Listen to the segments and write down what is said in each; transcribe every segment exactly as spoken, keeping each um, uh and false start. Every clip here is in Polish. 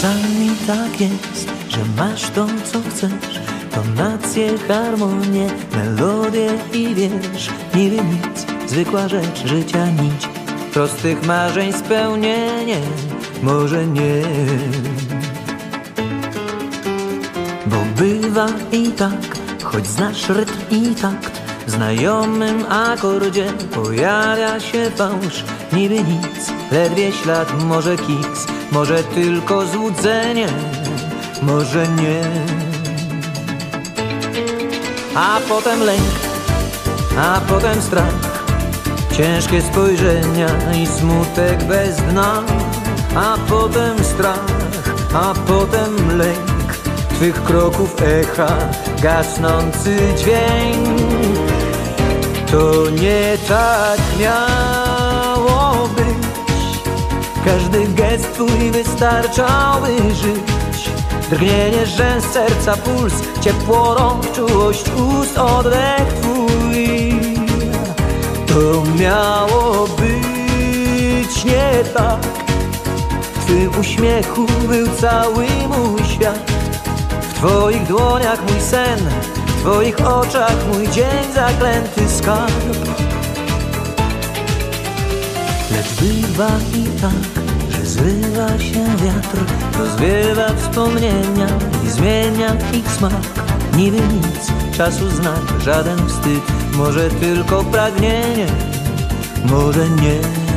Czasami tak jest, że masz to, co chcesz, tonacje, harmonię, melodię i wiersz. Niby nic, zwykła rzecz, życia nić, prostych marzeń spełnienie, może nie. Bo bywa i tak, choć znasz rytm i takt, w znajomym akordzie pojawia się fałsz. Niby nic, ledwie ślad, może kiks, może tylko złudzenie, może nie. A potem lęk, a potem strach, ciężkie spojrzenia i smutek bez dna. A potem strach, a potem lęk, twych kroków echa, gasnący dźwięk. To nie tak miało być, każdy gest twój wystarczałby żyć. Drgnienie rzęs serca, puls, ciepło rąk, czułość ust, oddech twój. To miało być nie tak, w twym uśmiechu był cały mój świat. W twoich dłoniach mój sen, w twoich oczach mój dzień, zaklęty skarb. Lecz bywa i tak, że zrywa się wiatr, rozwiewa wspomnienia i zmienia ich smak. Niby nic, czasu znak, żaden wstyd, może tylko pragnienie, może nie.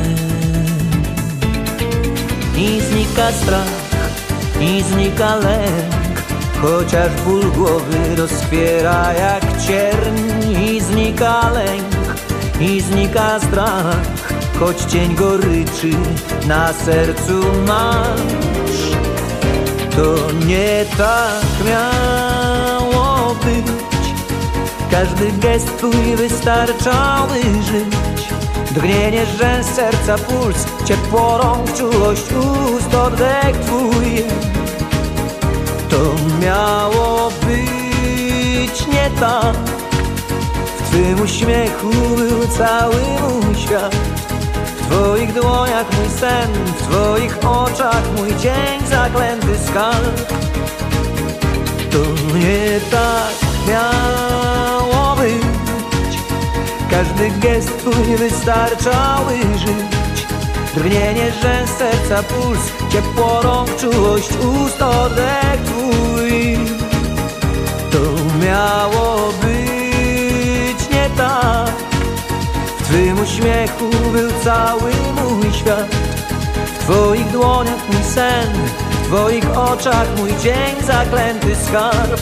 I znika strach, i znika lęk, chociaż ból głowy rozkwiera jak cierń. I znika lęk, i znika strach, choć cień goryczy na sercu masz. To nie tak miało być, każdy gest twój wystarczałby żyć. Drgnienie rzęs serca, puls, ciepło rąk, czułość ust, oddech twój. To miało być nie tak, w twym uśmiechu był cały mój świat. W twoich dłoniach mój sen, w twoich oczach mój dzień, zaklęty skarb. To nie tak miało być, każdy gest twój wystarczałby żyć. Drgnienie rzęs serca, puls, ciepło rąk, czułość ust, oddech twój. To miało być nie tak, w twym uśmiechu był cały mój świat. W twoich dłoniach mój sen, w twoich oczach mój dzień, zaklęty skarb.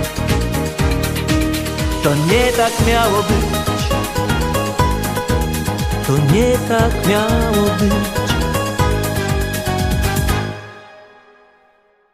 To nie tak miało być, to nie tak miało być.